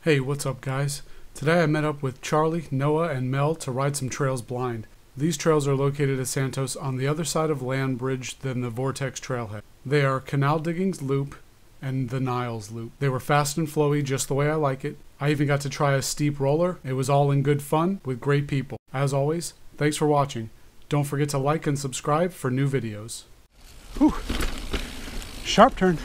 Hey, what's up guys? Today I met up with Charlie, Noah, and Mel to ride some trails blind. These trails are located at Santos on the other side of Land Bridge than the Vortex Trailhead. They are Canal Diggings Loop and the Niles Loop. They were fast and flowy just the way I like it. I even got to try a steep roller. It was all in good fun with great people. As always, thanks for watching. Don't forget to like and subscribe for new videos. Whew. Sharp turn.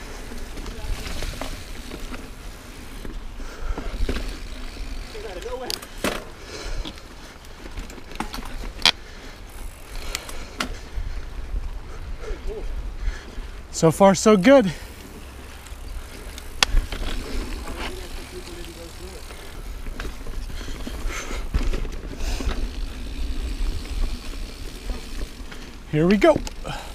So far, so good. Here we go.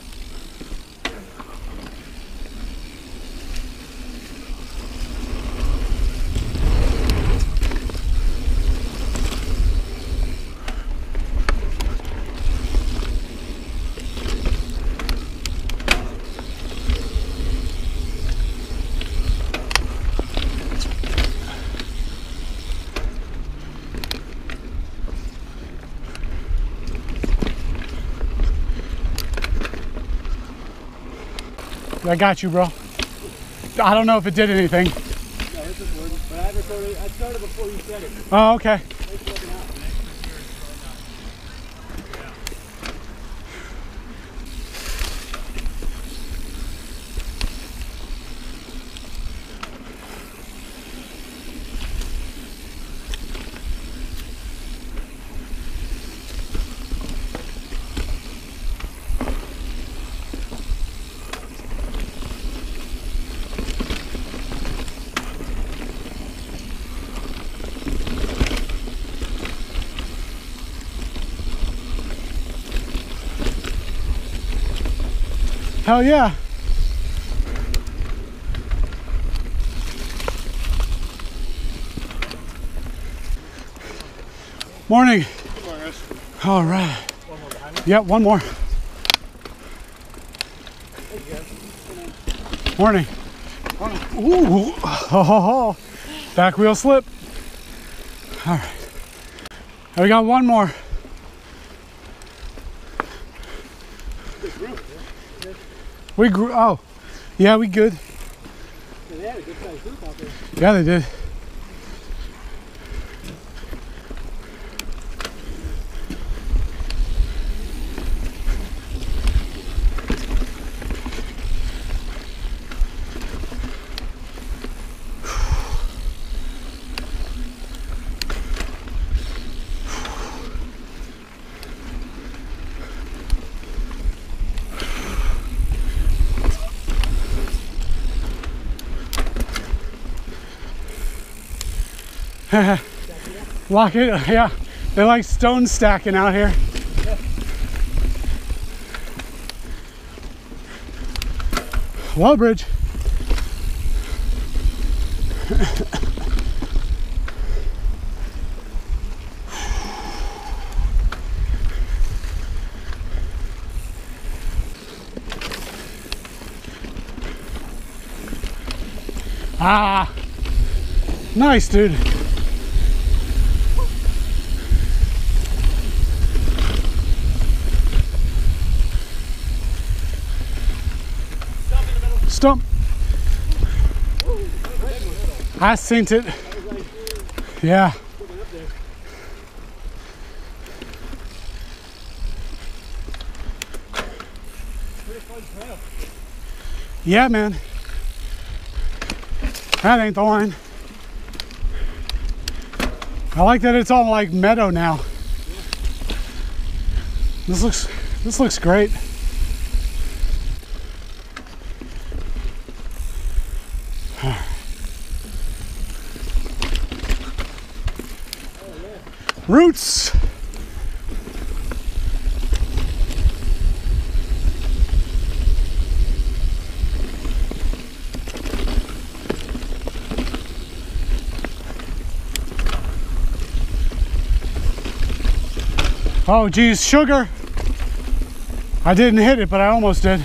I got you, bro. I don't know if it did anything. No, this is good, but I started before you said it. Oh, okay. Hell yeah. Morning. Good morning, guys. All right. One more behind me. Yep, one more. Morning. Morning. Ooh. Ho, ho, ho. Back wheel slip. All right. And we got one more. We grew. Oh, yeah, we good. Yeah, they had a good sized group out there. Yeah, they did. Lock it, yeah. They like stone stacking out here. Well, bridge. Ah, nice, dude. Stump. I seen it. Yeah. Yeah, man. That ain't the line. I like that it's all like meadow now. This looks great. Roots. Oh geez, sugar. I didn't hit it, but I almost did.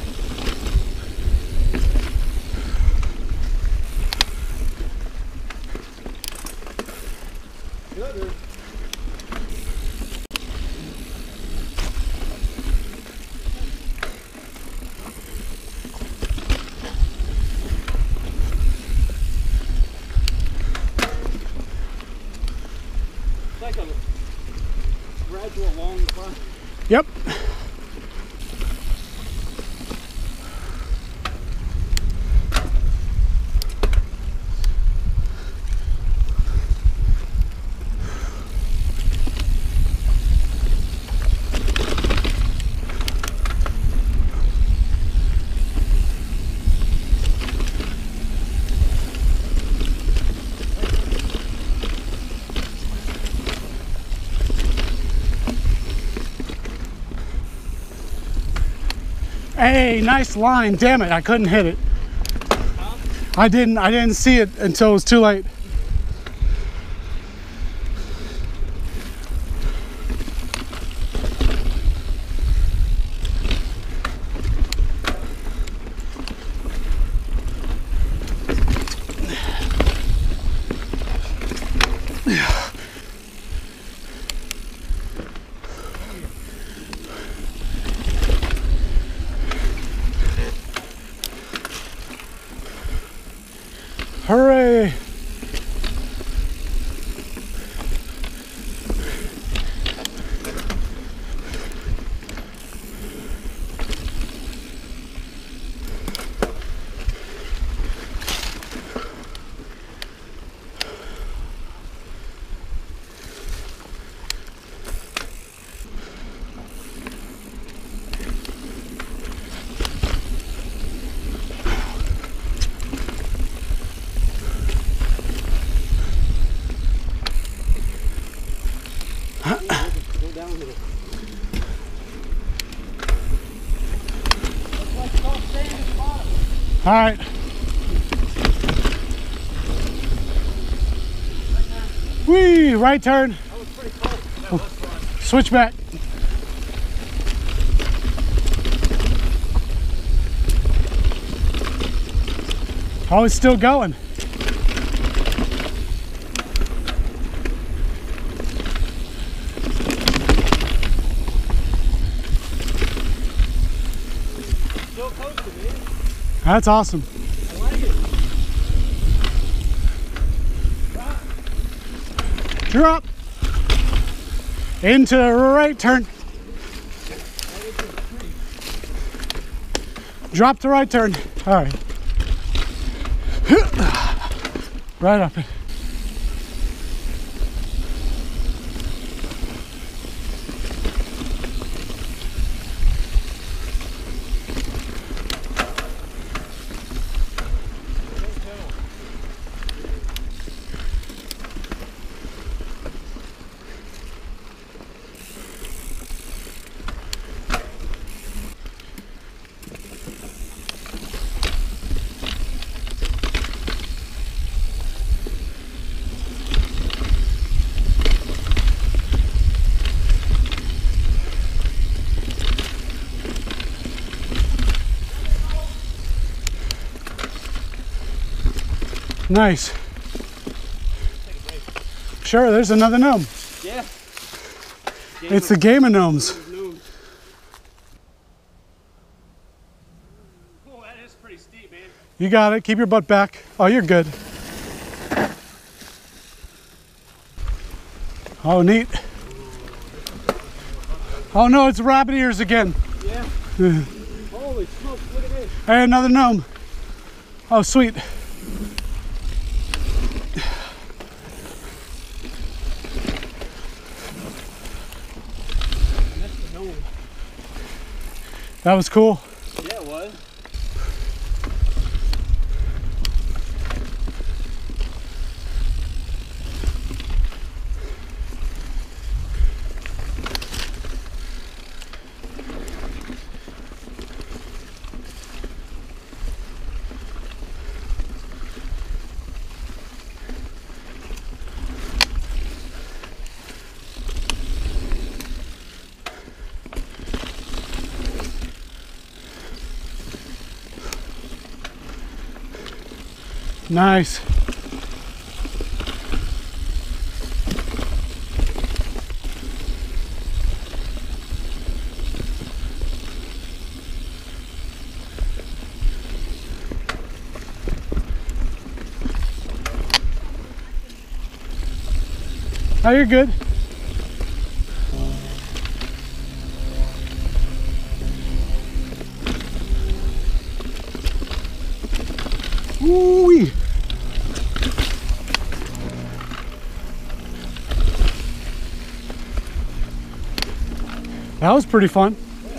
Yep. Hey, nice line. Damn it, I couldn't hit it. I didn't see it until it was too late. Hooray! All right. Whee, right turn. That was pretty close. That was fun. Switch back. Oh, it's still going. Still coasting, man. That's awesome. I like it. Drop. Into right turn. Drop to right turn. All right. Right up it. Nice. Sure, there's another gnome. Yeah. It's the game of gnomes. Oh, that is pretty steep, man. You got it. Keep your butt back. Oh, you're good. Oh, neat. Oh no, it's rabbit ears again. Yeah. Holy smokes, look at this. Hey, another gnome. Oh, sweet. That was cool. Yeah, it was. Nice. Oh, you're good. Woo-wee. That was pretty fun.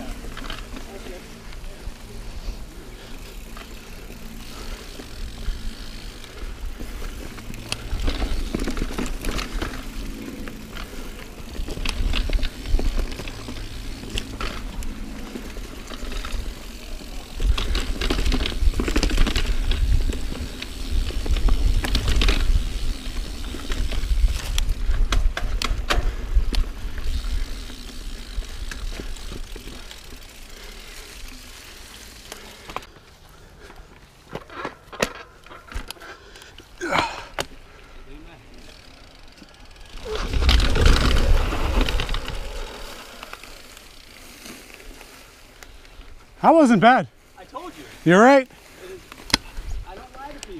That wasn't bad. I told you. You're right. I don't lie to people.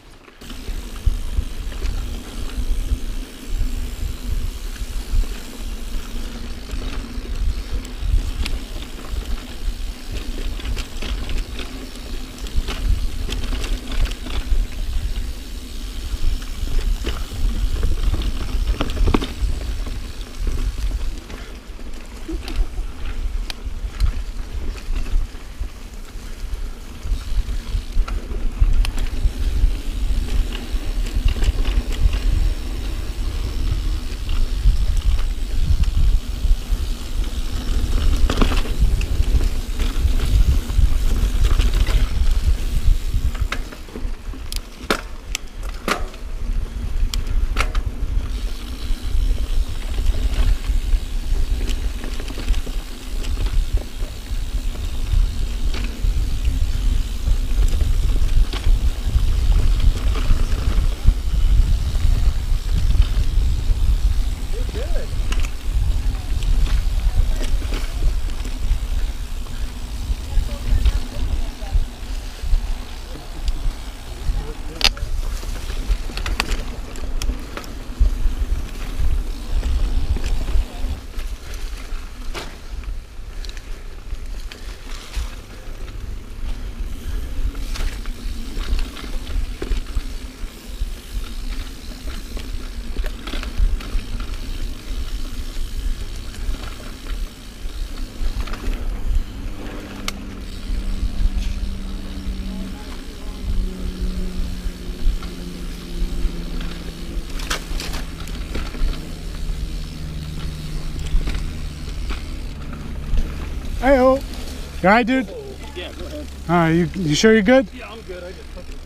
Hey-oh. You alright, dude? Yeah, go ahead. Alright, you sure you're good? Yeah, I'm good. I just fucking...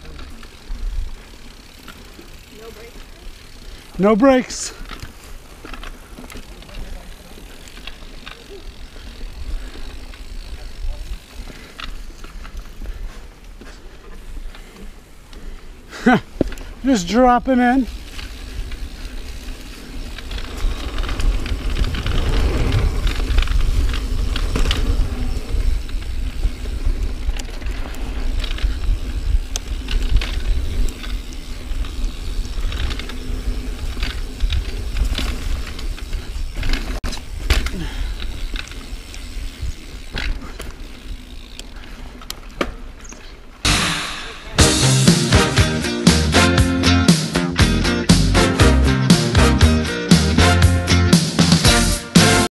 No brakes. Just dropping in.